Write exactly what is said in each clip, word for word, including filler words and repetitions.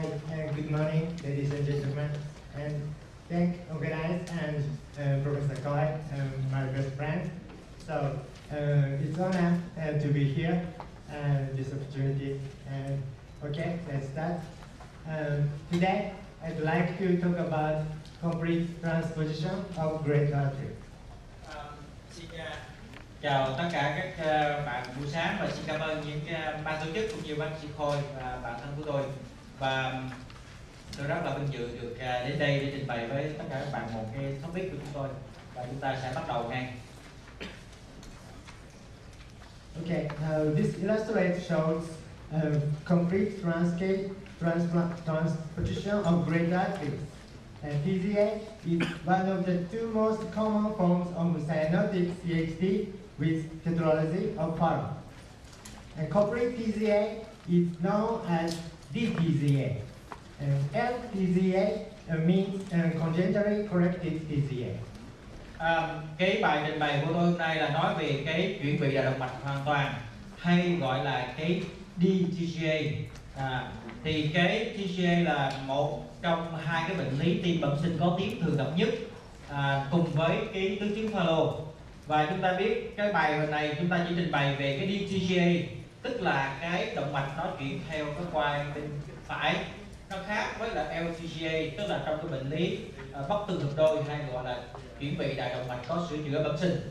uh, good morning, ladies and gentlemen, and thank organizers and uh, Professor Coy, um, my best friend. So uh, it's an honor uh, to be here and this opportunity. And okay, let's start. Um, today, I'd like to talk about complete transposition of great country. Xin uh, chào tất cả các uh, bạn buổi sáng và xin cảm ơn những uh, ban tổ chức cũng như bác sĩ Khôi và bạn thân của tôi. Và tôi rất là vinh dự được uh, đến đây để trình bày với tất cả các bạn một cái topic của chúng tôi, và chúng ta sẽ bắt đầu ngay. Okay, uh, this illustration shows uh, complete transcade trans transposition of great arteries. And T Z A is one of the two most common forms of cyanotic C H D with tetralogy of Farman. And complete T Z A is known as D T Z A. And L T Z A uh, means uh, congenitally corrected T Z A. À, cái bài trình bày của tôi hôm nay là nói về cái chuyển vị đại động mạch hoàn toàn, hay gọi là cái D T Z A. À, thì cái T Z A là một trong hai cái bệnh lý tim bẩm sinh có tiếng thường gặp nhất, à, cùng với cái tứ chứng Fallot. Và chúng ta biết cái bài này chúng ta chỉ trình bày về cái D T Z A, tức là cái động mạch nó chuyển theo cái quai bên phải. Nó khác với là L T Z A, tức là trong cái bệnh lý uh, bất tương hợp đôi, hay gọi là chuyển vị đại động mạch có sửa chữa bẩm sinh.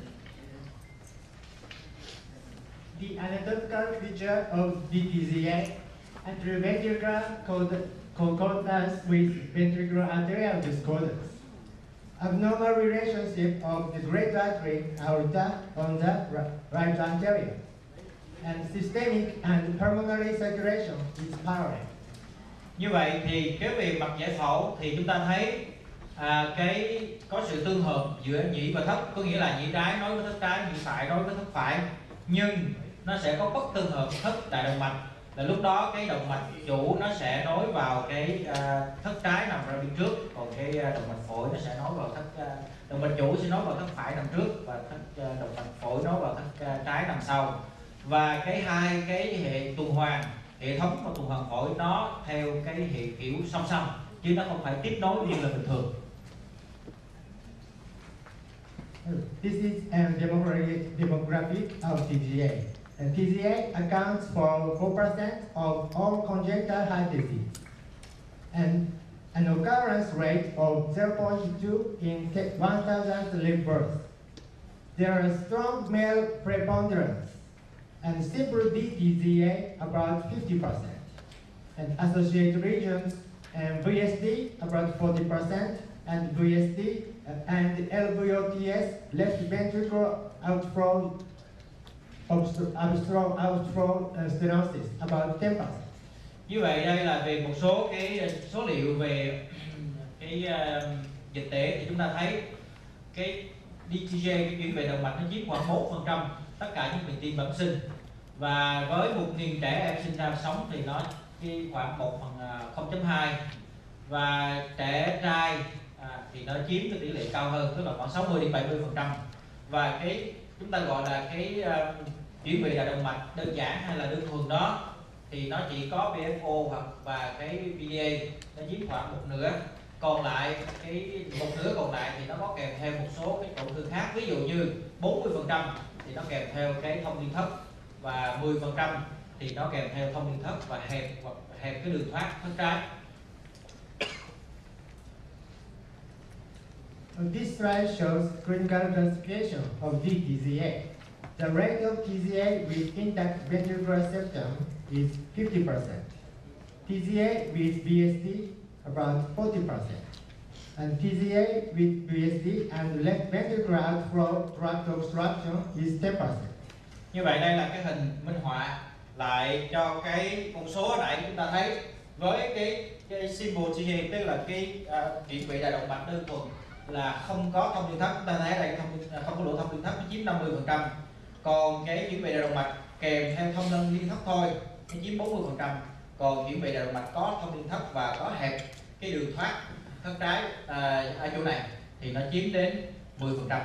The anatomical feature of D T Z A, anteroventricular concordance with ventricular arterial discordance, abnormal relationship of the great artery aorta on the right anterior, and systemic and pulmonary circulation is parallel. Như vậy thì cái về mặt giải phẫu thì chúng ta thấy à, cái có sự tương hợp giữa nhĩ và thất, có nghĩa là nhĩ trái nối với thất trái, nhĩ phải nối với thất phải, nhưng nó sẽ có bất tương hợp thất đại động mạch, là lúc đó cái động mạch chủ nó sẽ nối vào cái à, thất trái nằm ra bên trước, còn cái à, động mạch phổi nó sẽ nối vào thất à, động mạch chủ sẽ nối vào thất phải nằm trước, và thất à, động mạch phổi nối vào thất à, trái nằm sau. Và cái hai cái hệ tuần hoàn, hệ thống và tuần hoàn phổi nó theo cái hệ kiểu song song, chứ nó không phải tiếp nối như là bình thường. This is a demographic, demographic of T Z A. And T Z A accounts for four percent of all congenital heart disease, and an occurrence rate of zero point two in one thousand live births. There is strong male preponderance, and simple D T Z A about fifty percent, and associated regions and V S D about forty percent, and V S D and L V O T S, left ventricular outflow obstructive outflow stenosis, about ten percent. Như vậy đây là về một số cái số liệu về cái uh, dịch tễ, thì chúng ta thấy cái D T Z A, cái chuyển vị động mạch nó chiếm khoảng bốn phần trăm tất cả những bệnh tim bẩm sinh, và với một nghìn trẻ em sinh ra sống thì nó chỉ khoảng một phần không phẩy hai, và trẻ trai à, thì nó chiếm cái tỷ lệ cao hơn, tức là khoảng sáu mươi đến bảy mươi phần trăm. Và cái chúng ta gọi là cái uh, chuyển vị đại động mạch đơn giản hay là đơn thuần đó, thì nó chỉ có B F O hoặc và cái V D A, nó chiếm khoảng một nửa. Còn lại cái một nửa còn lại thì nó có kèm theo một số cái tổn thương khác, ví dụ như bốn mươi phần trăm thì nó kèm theo cái thông liên thất, và mười phần trăm thì nó kèm theo thông liên thất và hẹp hoặc hẹp cái đường thoát thất trái. This slide shows clinical classification of D T Z A. The rate of T Z A with intact ventricular septum is fifty percent. T Z A with V S D about forty percent. And T Z A with V S D and left ventricular outflow tract obstruction is ten percent. Như vậy đây là cái hình minh họa lại cho cái con số ở đây, chúng ta thấy với cái cái simple T Z A, tức là cái uh, chuyển vị đại động mạch đơn thuần là không có thông liên thất. Chúng ta thấy đây không không có lỗ thông liên thất, nó chiếm năm mươi phần trăm. Còn cái chuyển vị đại động mạch kèm theo thông liên liên thất thôi, nó chiếm bốn mươi phần trăm. Còn chuyển vị đại động mạch có thông liên thất và có hẹp cái đường thoát thất trái à, ở chỗ này thì nó chiếm đến mười phần trăm.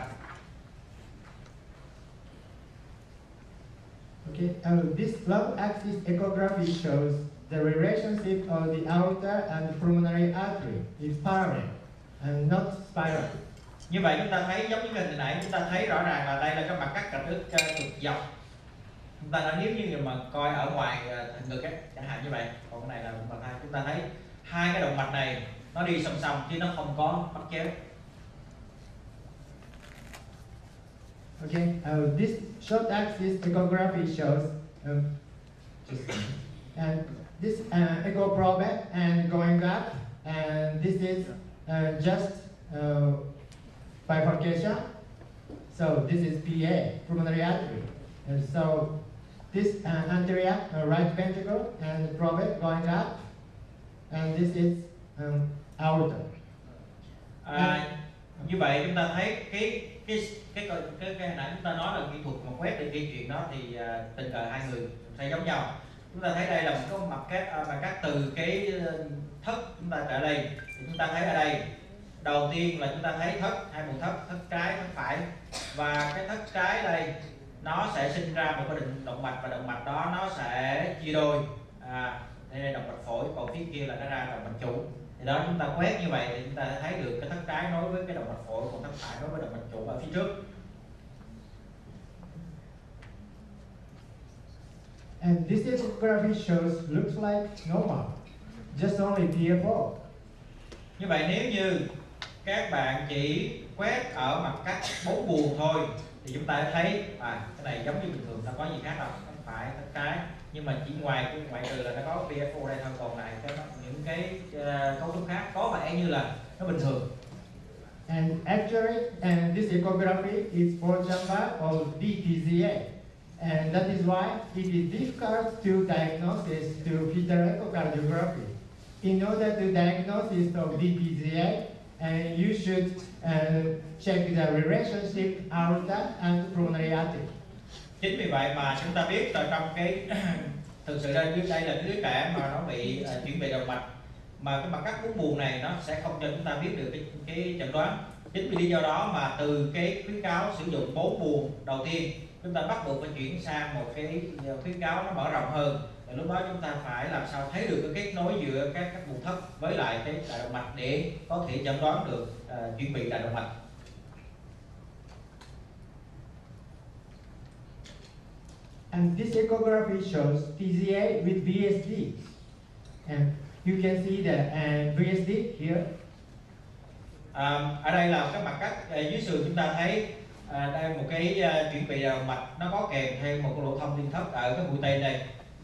Okay, uh, this long axis echography shows the relationship of the aorta and pulmonary artery is parallel and not spiral. Như vậy chúng ta thấy giống như hình nãy chúng ta thấy rõ ràng là đây là cái mặt cắt cạnh ức cực dọc. Chúng ta nói nếu như mà coi ở ngoài hình ngực ấy, chẳng hạn như vậy. Còn cái này là động mạch hai. Chúng ta thấy hai cái động mạch này nó đi song song chứ nó không có bắt chéo. Okay, uh, this short axis echography shows um, just, and this uh, echo probe and going up, and this is uh, just uh, bifurcation. So this is P A, pulmonary artery. And so this uh, anterior uh, right ventricle and probe going up, and this is um, aorta. À, như vậy chúng ta thấy cái cái cái cái cái, cái nãy chúng ta nói là kỹ thuật mà quét được cái chuyện đó thì uh, tình cờ hai người sẽ giống nhau. Chúng ta thấy đây là một cái mặt cắt mặt cắt từ cái thất chúng ta trở lên thì chúng ta thấy ở đây đầu tiên là chúng ta thấy thất hai vùng thất thất trái thất phải, và cái thất trái đây nó sẽ sinh ra một cái định động mạch, và động mạch đó nó sẽ chia đôi. À, đây là động mạch phổi, còn phía kia là nó ra động mạch chủ. Thì đó chúng ta quét như vậy thì chúng ta thấy được cái thất trái nối với cái động mạch phổi, còn thất phải nối với động mạch chủ ở phía trước. And this echography shows looks like normal, just only P F O. Như vậy nếu như các bạn chỉ quét ở mặt cắt bốn buồng thôi thì chúng ta thấy à, cái này giống như bình thường, nó có gì khác đâu, thất phải thất trái, nhưng mà chỉ ngoài cái ngoại trừ là nó có P F O đây thôi, còn lại cái những cái uh, cấu trúc khác có vẻ như là nó bình thường. And actually, and this echography is for example of D T Z A, and that is why it is difficult to diagnose to fetal echocardiography. In order to diagnose of D T Z A, and you should uh, check the relationship aorta and pulmonary artery. Chính vì vậy mà chúng ta biết là trong cái thực sự đây đây là đứa trẻ mà nó bị uh, chuyển bị động mạch, mà cái mặt cắt bốn buồng này nó sẽ không cho chúng ta biết được cái cái chẩn đoán. Chính vì lý do đó mà từ cái khuyến cáo sử dụng bốn buồng đầu tiên chúng ta bắt buộc phải chuyển sang một cái khuyến cáo nó mở rộng hơn. Và lúc đó chúng ta phải làm sao thấy được cái kết nối giữa các các buồng thất với lại cái đại động mạch để có thể chẩn đoán được uh, chuyển bị đại động mạch. And this echography shows T Z A with V S D, and you can see the uh, V S D here. À, ở đây là cái mặt cắt uh, dưới sườn chúng ta thấy uh, đây một cái uh, chuyển bị đại động mạch, nó có kèm thêm một cái lỗ thông liên thất ở cái mũi tên đây.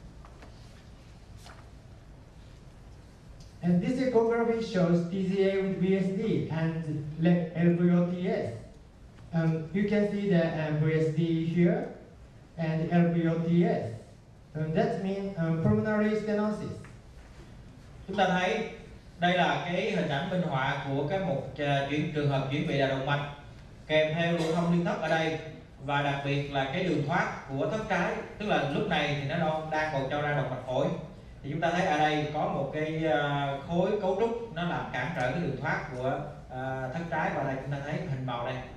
And this echography shows T Z A with V S D and left L V O T S. Um, you can see the um, V S D here and L V O T S. Um, that means um, pulmonary stenosis. Chúng ta thấy đây là cái hình ảnh minh họa của cái một uh, chuyển trường hợp chuyển bị đại động mạch kèm theo lỗ thông liên thất ở đây, và đặc biệt là cái đường thoát của thất trái, tức là lúc này thì nó đang còn cho ra động mạch phổi. Thì chúng ta thấy ở đây có một cái uh, khối cấu trúc nó làm cản trở cái đường thoát của uh, thất trái, và đây chúng ta thấy hình màu đây.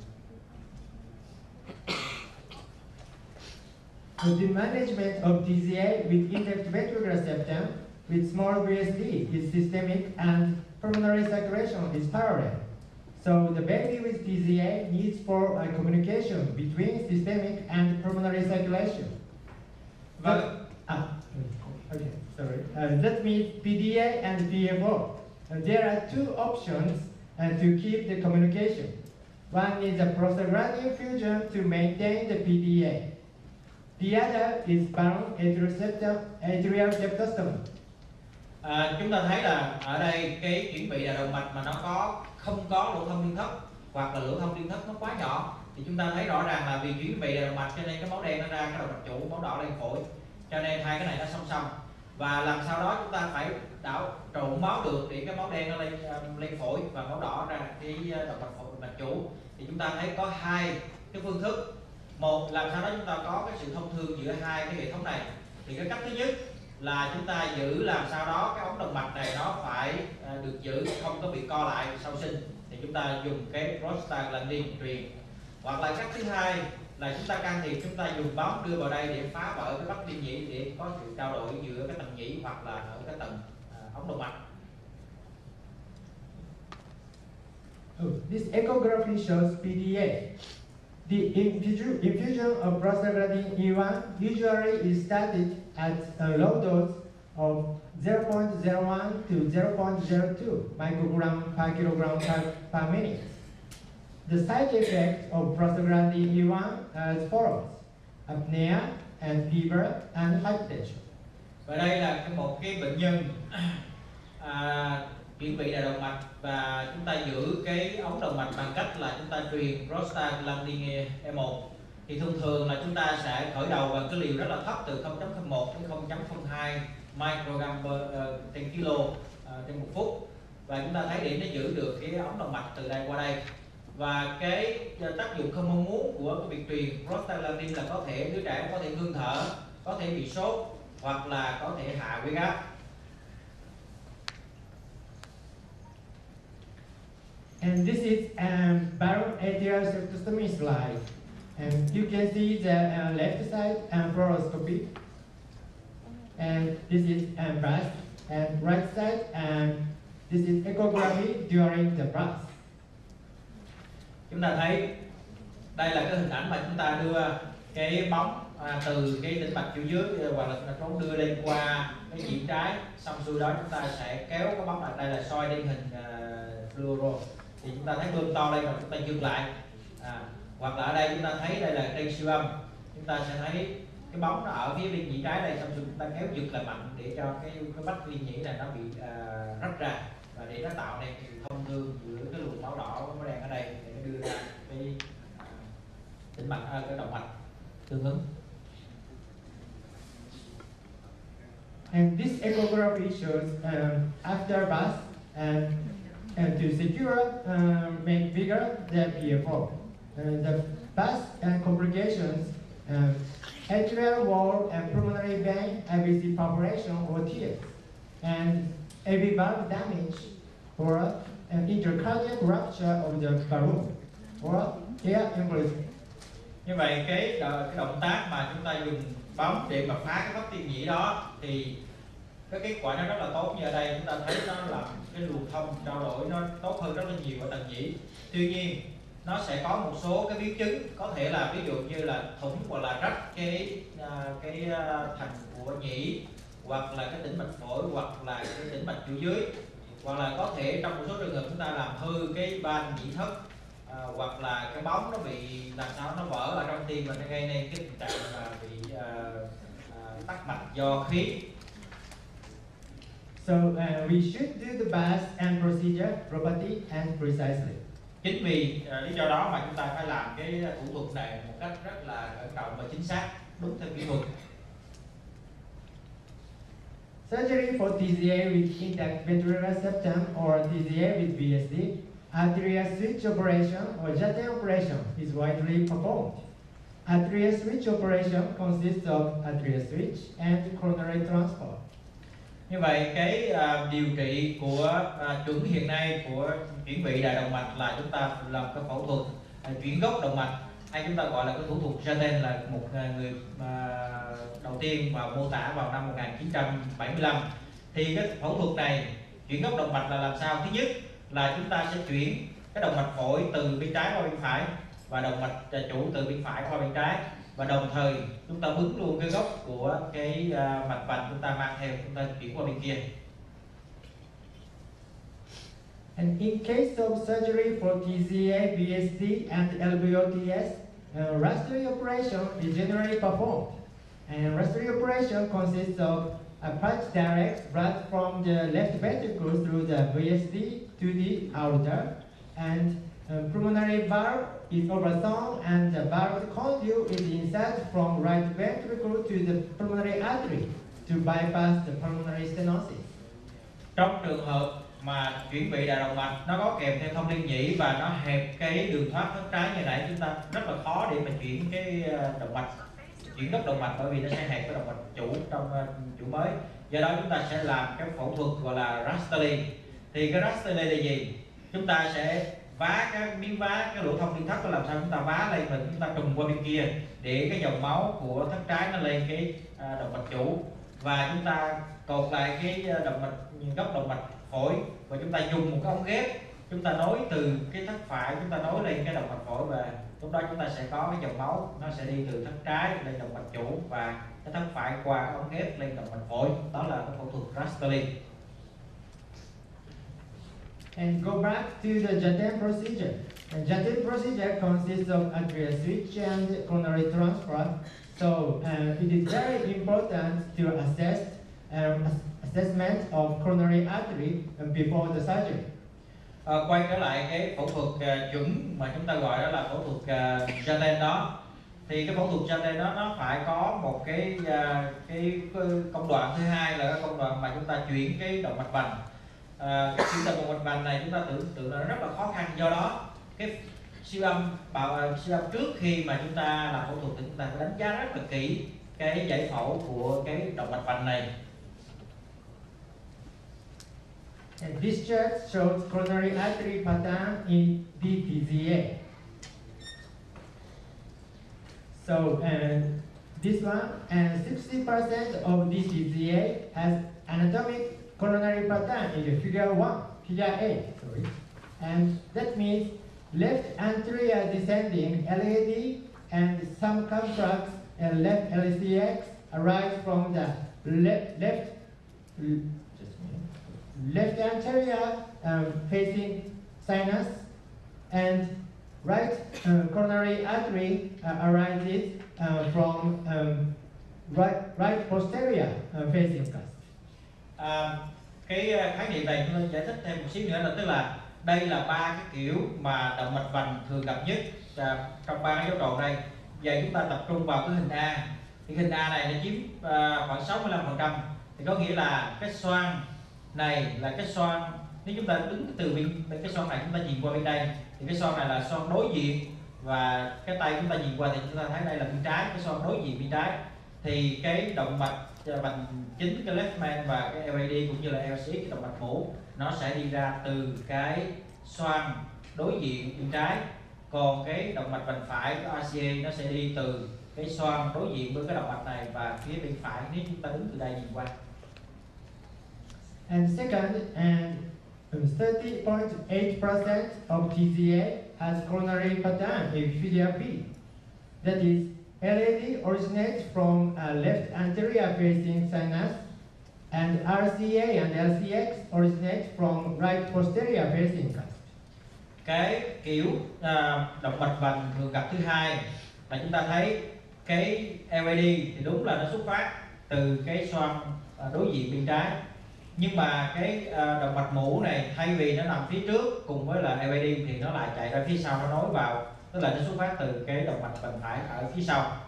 The management of T Z A with intact ventricular septum with small V S D is systemic and pulmonary circulation is parallel. So the baby with T Z A needs for a communication between systemic and pulmonary circulation. Vâng. But, ah, okay, sorry. Uh, that means P D A and P F O. And there are two options uh, to keep the communication. One is a prostaglandin fusion to maintain the P D A. The other is bound atrial septum, atrial septostomy. À, chúng ta thấy là ở đây cái chuyển bị đại động mạch mà nó có không có lỗ thông liên thất, hoặc là lỗ thông liên thất nó quá nhỏ, thì chúng ta thấy rõ ràng là vì chuyển bị đại động mạch cho nên cái máu đen nó ra cái động mạch chủ, máu đỏ lên phổi, cho nên hai cái này nó song song. Và làm sao đó chúng ta phải đảo trộn máu được để cái máu đen nó lên lên phổi và máu đỏ ra cái động mạch phổi, động mạch chủ. Thì chúng ta thấy có hai cái phương thức. Một, làm sao đó chúng ta có cái sự thông thương giữa hai cái hệ thống này. Thì cái cách thứ nhất là chúng ta giữ làm sao đó cái ống động mạch này nó phải được giữ không có bị co lại sau sinh, thì chúng ta dùng cái prostaglandin truyền. Hoặc là cách thứ hai là chúng ta can thiệp, chúng ta dùng bóng đưa vào đây để phá vỡ cái vách liên nhĩ để có sự trao đổi giữa cái tầng nhĩ hoặc là ở cái tầng à, ống động mạch. Oh, this echography shows P D A. The infusion, infusion of prostaglandin E one usually is started at a low dose of zero point zero one to zero point zero two microgram per kilogram per, per minute. The side effects of prostaglandin E one are as follows: apnea and fever and hypertension. Và đây là cái một cái bệnh nhân à, chuyển vị đại động mạch và chúng ta giữ cái ống động mạch bằng cách là chúng ta truyền prostaglandin E một. Thì thông thường là chúng ta sẽ khởi đầu bằng cái liều rất là thấp từ không chấm không một đến không chấm không hai microgram trên uh, kilo uh, trên một phút, và chúng ta thấy để nó giữ được cái ống động mạch từ đây qua đây. Và cái tác dụng không mong muốn của cái việc truyền prostaglandin là có thể đứa trẻ có thể ngưng thở, có thể bị sốt hoặc là có thể hạ huyết áp. And this is um, Baron atrial septicemia slide. And you can see the uh, left side and fluoroscopy. And this is um, breast. And right side, and this is echography during the breast. Chúng ta thấy đây là cái hình ảnh mà chúng ta đưa cái bóng à, từ cái tĩnh mạch chủ dưới hoặc là trốn đưa lên qua cái nhĩ trái, xong xuôi đó chúng ta sẽ kéo cái bóng lại. Đây là soi điển hình uh, fluoro. Thì chúng ta thấy bơm to đây mà chúng ta dừng lại, à, hoặc là ở đây chúng ta thấy đây là trên siêu âm, chúng ta sẽ thấy cái bóng nó ở phía bên nhĩ trái đây, xong rồi chúng ta kéo giật lại mạnh để cho cái cái vách liên nhĩ này nó bị uh, rách ra và để nó tạo nên sự thông thương giữa cái luồng máu đỏ máu đen ở đây để nó đưa ra cái uh, tĩnh mạch uh, cái động mạch tương ứng. And this echography shows um, after birth and and to secure um, make bigger the P F O. Uh, the birth and complications, um, atrial wall and pulmonary vein I V C perforation or tears, and A V valve damage or an intracardiac rupture of the balloon or air embolism. Như vậy cái, cái động tác mà chúng ta dùng bóng để mà phá cái vách liên nhĩ đó thì cái kết quả nó rất là tốt. Như ở đây chúng ta thấy nó làm cái luồng thông trao đổi nó tốt hơn rất là nhiều ở tầng nhĩ. Tuy nhiên nó sẽ có một số cái biến chứng, có thể là ví dụ như là thủng hoặc là rách cái cái thành của nhĩ, hoặc là cái tĩnh mạch phổi, hoặc là cái tĩnh mạch chủ dưới, hoặc là có thể trong một số trường hợp chúng ta làm hư cái van nhĩ thất, à, hoặc là cái bóng nó bị làm sao nó vỡ ở trong tim và nó gây nên cái tình trạng là bị à, à, tắc mạch do khí. So uh, we should do the birth and procedure properly and precisely. Chính vì uh, lý do đó mà chúng ta phải làm cái thủ thuật này một cách rất là cẩn trọng và chính xác, đúng theo kỹ thuật. Surgery for T Z A with intact ventricular septum or T Z A with V S D, arterial switch operation or Jatin operation is widely performed. Arterial switch operation consists of arterial switch and coronary transport. Như vậy cái uh, điều trị của uh, chuẩn hiện nay của chuyển vị đại động mạch là chúng ta làm cái phẫu thuật uh, chuyển gốc động mạch, hay chúng ta gọi là cái thủ thuật Jatin, là một uh, người uh, đầu tiên vào mô tả vào năm một nghìn chín trăm bảy mươi lăm. Thì cái phẫu thuật này chuyển gốc động mạch là làm sao? Thứ nhất là chúng ta sẽ chuyển cái động mạch phổi từ bên trái qua bên phải và động mạch chủ từ bên phải qua bên trái, và đồng thời chúng ta bứng luôn cái gốc của cái uh, mạch vành chúng ta mang theo, chúng ta chuyển qua bên kia. And in case of surgery for T Z A, V S D, and L V O T S, uh, respiratory operation is generally performed. And respiratory operation consists of a patch direct blood from the left ventricle through the V S D to the aorta, and uh, pulmonary valve is ultrasound, and the valve conduit is inserted from right ventricle to the pulmonary artery to bypass the pulmonary stenosis. Trong trường hợp mà chuyển vị đại động mạch nó có kèm theo thông liên nhĩ và nó hẹp cái đường thoát hướng trái như nãy, chúng ta rất là khó để mà chuyển cái động mạch, chuyển gốc động mạch, bởi vì nó sẽ hẹp cái động mạch chủ trong chủ mới. Do đó chúng ta sẽ làm cái phẫu thuật gọi là Rastelli. Thì cái Rastelli là gì? Chúng ta sẽ vá cái miếng vá, cái lỗ thông liên thất, làm sao chúng ta vá lên và chúng ta trùng qua bên kia để cái dòng máu của thất trái nó lên cái à, động mạch chủ, và chúng ta cột lại cái động mạch gốc động mạch phổi, và chúng ta dùng một cái ống ghép chúng ta nối từ cái thất phải, chúng ta nối lên cái động mạch phổi, và lúc đó chúng ta sẽ có cái dòng máu nó sẽ đi từ thất trái lên động mạch chủ và cái thất phải qua cái ống ghép lên động mạch phổi. Đó là cái phẫu thuật Rastelli. And go back to the Jatin procedure. And Jatin procedure consists of arterial switch and coronary transfer. So uh, it is very important to assess um, assessment of coronary artery before the surgery. À, quay trở lại cái phẫu thuật uh, chuẩn mà chúng ta gọi đó là phẫu thuật uh, Jatin đó, thì cái phẫu thuật Jatin đó nó phải có một cái uh, cái công đoạn thứ hai là cái công đoạn mà chúng ta chuyển cái động mạch vành. À, cái chuyển động mạch vành này chúng ta tưởng tượng là rất là khó khăn, do đó cái siêu âm bảo siêu âm trước khi mà chúng ta làm phẫu thuật thì chúng ta phải đánh giá rất là kỹ cái giải phẫu của cái động mạch vành này. And this chart shows coronary artery pattern in D T Z A. So and this one and sixty percent of D T Z A has anatomic coronary pattern in the figure one, figure A, sorry. And that means left anterior descending L A D and some contracts and left L C X arise from the left, left, left anterior um, facing sinus, and right uh, coronary artery uh, arises uh, from um, right, right posterior uh, facing cusp. À, cái khái niệm này tôi giải thích thêm một xíu nữa, là tức là đây là ba cái kiểu mà động mạch vành thường gặp nhất à, trong ba cái dấu tròn đây. Vậy chúng ta tập trung vào cái hình A, thì hình A này nó chiếm à, khoảng sáu mươi lăm phần trăm, thì có nghĩa là cái xoang này là cái xoang, nếu chúng ta đứng từ bên cái xoang này chúng ta nhìn qua bên đây thì cái xoang này là xoang đối diện, và cái tay chúng ta nhìn qua thì chúng ta thấy đây là bên trái, cái xoang đối diện bên trái. Thì cái động mạch vành chính, cái left main và cái L A D cũng như là L C X, cái động mạch mũ, nó sẽ đi ra từ cái xoang đối diện bên trái, còn cái động mạch vành phải của R C A nó sẽ đi từ cái xoang đối diện với cái động mạch này và phía bên phải nếu chúng ta đứng từ đây nhìn qua. And second, and thirty point eight percent of T Z A has coronary pattern in figure B. That is, L A D originates from a left anterior facing sinus, and R C A and L C X originate from right posterior facing cusp. Cái kiểu à, động mạch vành thường gặp thứ hai là chúng ta thấy cái L A D thì đúng là nó xuất phát từ cái xoang à, đối diện bên trái, nhưng mà cái à, động mạch mũ này thay vì nó nằm phía trước cùng với là L A D thì nó lại chạy ra phía sau, nó nối vào, tức là nó xuất phát từ cái động mạch vành phải ở phía sau.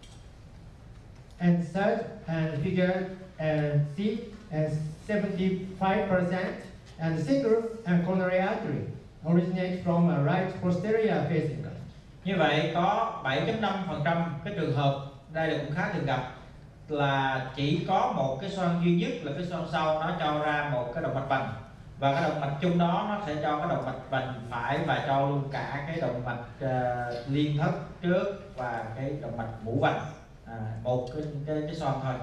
And third, and figure uh, C, and seventy-five percent, and single and coronary artery originate from a right posterior facing cusp. Như vậy có bảy phẩy năm phần trăm cái trường hợp, đây là cũng khá thường gặp, là chỉ có một cái xoang duy nhất là cái xoang sau nó cho ra một cái động mạch vành, và cái động mạch chung đó nó sẽ cho cái động mạch vành phải và cho luôn cả cái động mạch uh, liên thất trước và cái động mạch mũ vành, à, một cái cái, cái xoang thôi.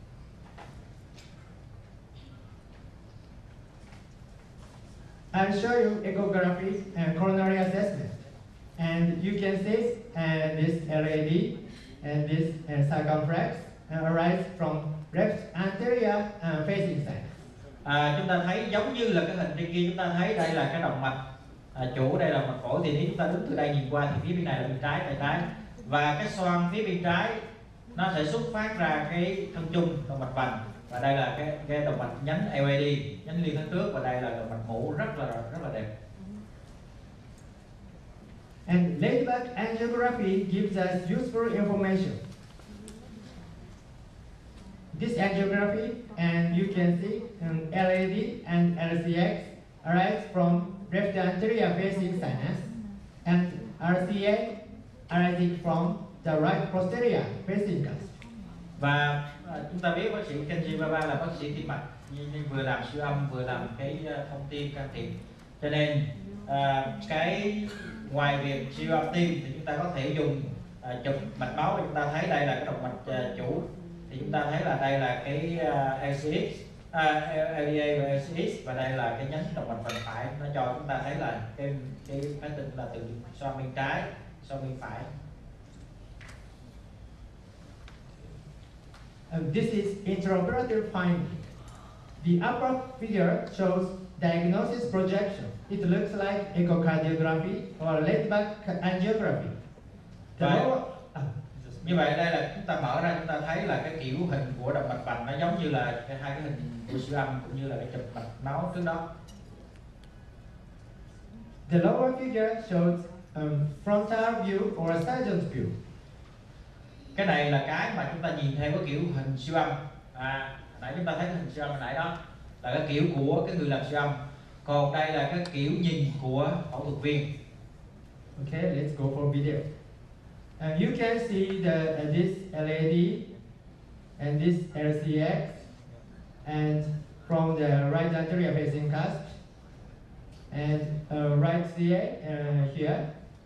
I'll show you echography and coronary assessment, and you can see uh, this L A D and this uh, circumflex uh, arise from left anterior uh, facing side. À, chúng ta thấy giống như là cái hình trên kia, chúng ta thấy đây là cái động mạch à, chủ, đây là động mạch phổi, thì nếu chúng ta đứng từ đây nhìn qua thì phía bên này là bên trái, tay trái, và cái xoang phía bên trái nó sẽ xuất phát ra cái thân chung động mạch vành, và đây là cái, cái động mạch nhánh L A D, nhánh liên thân trước, và đây là động mạch mũ rất là rất là đẹp. And laid back angiography gives us useful information. This angiography, and you can see um, L A D and L C X arise from left anterior facing sinus, and R C A arising from the right posterior facing cusp. Và à, chúng ta biết bác sĩ Kenji Baba là bác sĩ tim mạch, nhưng vừa làm siêu âm vừa làm cái thông tin can thiệp, Cho nên à, cái ngoài việc siêu âm tim thì chúng ta có thể dùng à, chụp mạch máu. Chúng ta thấy đây là cái động mạch à, chủ, thì chúng ta thấy là đây là cái uh, lờ xê ích, uh, lờ đê a và lờ xê ích, và đây là cái nhánh động mạch vành phải. Nó cho chúng ta thấy là cái cái phản tinh là từ xoang bên trái xoang bên phải. Um, this is intraoperative finding. The upper figure shows diagnosis projection. It looks like echocardiography or laid back angiography. The Right. lower, ah, Như vậy đây là chúng ta mở ra, chúng ta thấy là cái kiểu hình của động mạch vành nó giống như là cái hai cái hình của siêu âm cũng như là cái chụp mạch máu trước đó. the lower figure shows um, frontal view or a surgeon's view. Cái này là cái mà chúng ta nhìn theo cái kiểu hình siêu âm. À, nãy chúng ta thấy cái hình siêu âm hồi nãy đó là cái kiểu của cái người làm siêu âm. Còn đây là cái kiểu nhìn của phẫu thuật viên. Okay, let's go for video. And you can see the uh, this L A D and this L C X, and from the right anterior facing cusp and uh, right C A uh, here.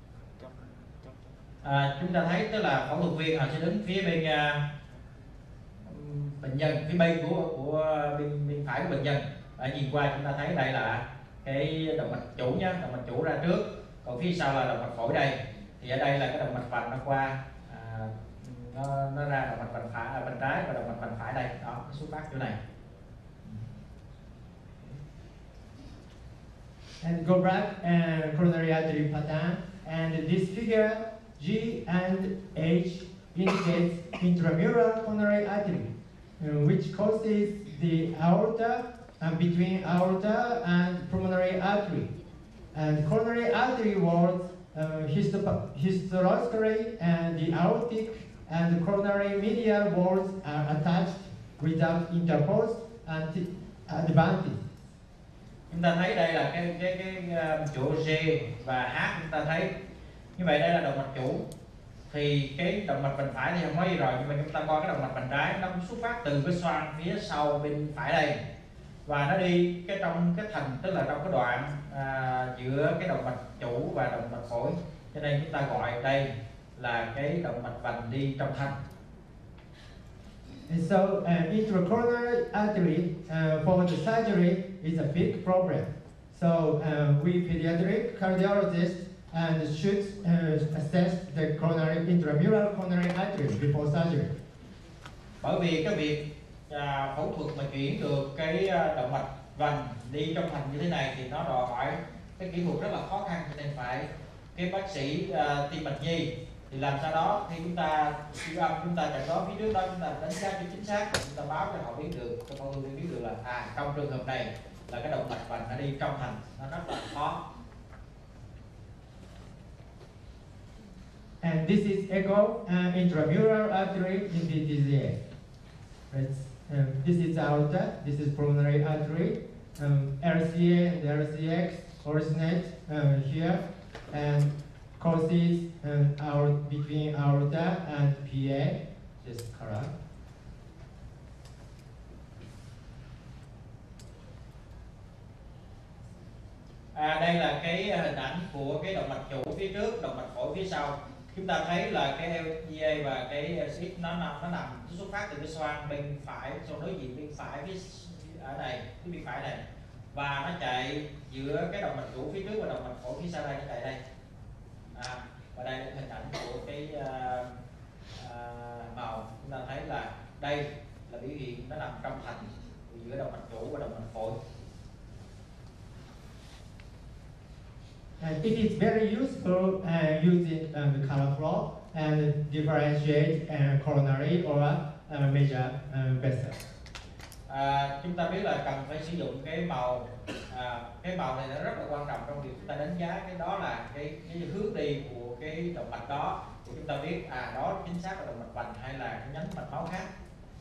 À, chúng ta thấy tức là phẫu thuật viên họ sẽ đứng phía bên uh, bệnh nhân, phía bên của của bên, bên phải của bệnh nhân. Ở nhìn qua chúng ta thấy đây là cái động mạch chủ nhé, động mạch chủ ra trước, còn phía sau là động mạch phổi đây. Thì ở đây là cái động mạch vành nó qua, à, nó, nó ra động mạch vành phải, à, vành trái và động mạch vành phải đây, đó, nó xuất phát chỗ này. And go back and coronary artery pattern, and this figure G and H indicates intramural coronary artery, uh, which causes the aorta and between aorta and pulmonary artery. And coronary artery walls uh, histo histologically, and the aortic and coronary medial walls are attached without interposed advantage. Chúng ta thấy đây là cái cái cái chỗ G và H, chúng ta thấy như vậy đây là động mạch chủ. Thì cái động mạch vành phải thì không nói gì rồi, nhưng mà chúng ta coi cái động mạch vành trái nó xuất phát từ cái xoang phía sau bên phải đây, và nó đi cái trong cái thành, tức là trong cái đoạn à, giữa cái động mạch chủ và động mạch phổi, cho nên chúng ta gọi đây là cái động mạch vành đi trong thanh. And so, uh, intracoronary artery uh, for the surgery is a big problem. So, uh, we pediatric cardiologists and should uh, assess the coronary intramural coronary artery before surgery. Bởi vì cái việc à, phẫu thuật mà chuyển được cái động mạch vành đi trong thành như thế này thì nó đòi hỏi cái kỹ thuật rất là khó khăn, cho nên phải cái bác sĩ à, tim mạch nhi thì làm sao đó khi chúng ta siêu âm, chúng ta chẩn đoán phía trước đó, chúng ta đánh giá cho chính xác, chúng ta báo cho họ biết được, cho phẫu thuật viên biết được là à trong trường hợp này là cái động mạch vành nó đi trong thành, nó rất là khó. And this is echo uh, intramural artery in the T Z A. Right. Um, this is aorta, this is pulmonary artery. Um, L C A and L C X originate uh, here and causes um, our, between aorta and P A, just correct. À, đây là cái hình ảnh của cái động mạch chủ phía trước, động mạch phổi phía sau. Chúng ta thấy là cái L D A và cái lờ xê ích nó nằm nó nằm nó xuất phát từ cái xoang bên phải, xoang đối diện bên phải phía ở đây, cái bên phải này, và nó chạy giữa cái động mạch chủ phía trước và động mạch phổi phía sau đây, nó chạy đây. À, và đây là hình ảnh của cái uh, uh, màu. Chúng ta thấy là đây là biểu hiện nó nằm trong thành giữa động mạch chủ và động mạch phổi. And it is very useful uh, using um, the color flow and differentiate uh, coronary or uh, major uh, vessel. À, chúng ta biết là cần phải sử dụng cái màu, à, cái màu này nó rất là quan trọng trong việc chúng ta đánh giá cái đó là cái, cái hướng đi của cái động mạch đó, thì chúng ta biết à đó chính xác là động mạch vành hay là cái nhánh mạch máu khác.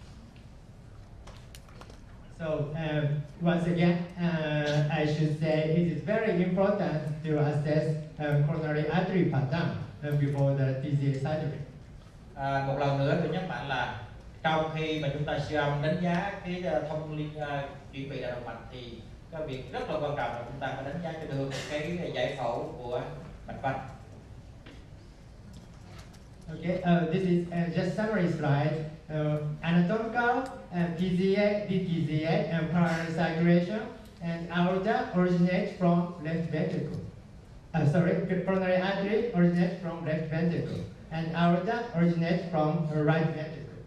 So um, once again, uh, I should say it is very important to assess um, coronary artery pattern uh, before the T Z A surgery. À, một lần nữa tôi nhấn mạnh là trong khi mà chúng ta siêu âm đánh giá cái thông liên uh, chuyển vị đại động mạch thì cái việc rất là quan trọng là chúng ta phải đánh giá cho được cái giải phẫu của mạch vành. Okay, uh, this is uh, just summary slide. Uh, anatomical and P Z A, D T Z A, and parallel circulation, and aorta originates from left ventricle. Uh, sorry, coronary artery originates from left ventricle, and aorta originates from right ventricle.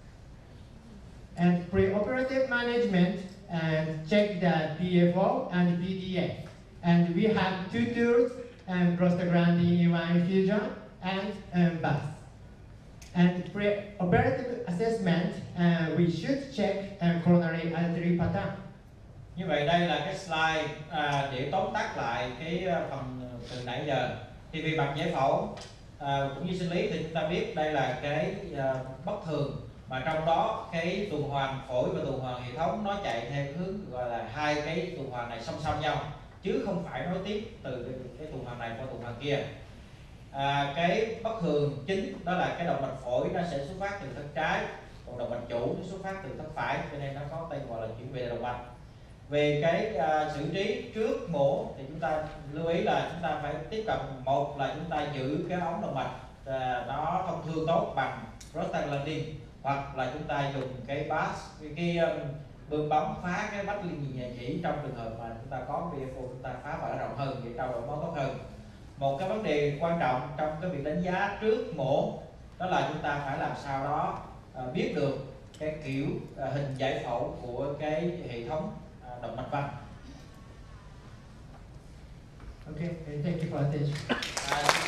And preoperative management and check the P F O and P D A. And we have two tools, and prostaglandin E one infusion and um, B A S. And pre-operative assessment, uh, we should check uh, coronary artery pattern. Như vậy đây là cái slide à, để tóm tắt lại cái phần từ nãy giờ. Thì về mặt giải phẫu à, cũng như sinh lý thì chúng ta biết đây là cái à, bất thường, mà trong đó cái tuần hoàn phổi và tuần hoàn hệ thống nó chạy theo hướng gọi là hai cái tuần hoàn này song song nhau, chứ không phải nối tiếp từ cái, cái tuần hoàn này qua tuần hoàn kia. À, cái bất thường chính đó là cái động mạch phổi nó sẽ xuất phát từ thất trái, còn động mạch chủ nó xuất phát từ thất phải, cho nên nó có tên gọi là chuyển về động mạch. Về cái uh, xử trí trước mổ thì chúng ta lưu ý là chúng ta phải tiếp cận, một là chúng ta giữ cái ống động mạch uh, nó thông thương tốt bằng prostaglandin, hoặc là chúng ta dùng cái B A S, cái, cái um, bơm bóng phá cái vách liên nhị nhĩ trong trường hợp mà chúng ta có P F O, chúng ta phá vỡ rộng hơn để trao đổi máu tốt hơn. Một cái vấn đề quan trọng trong cái việc đánh giá trước mổ đó là chúng ta phải làm sao đó uh, biết được cái kiểu uh, hình giải phẫu của cái hệ thống uh, động mạch vành. Okay, thank you for attention. À,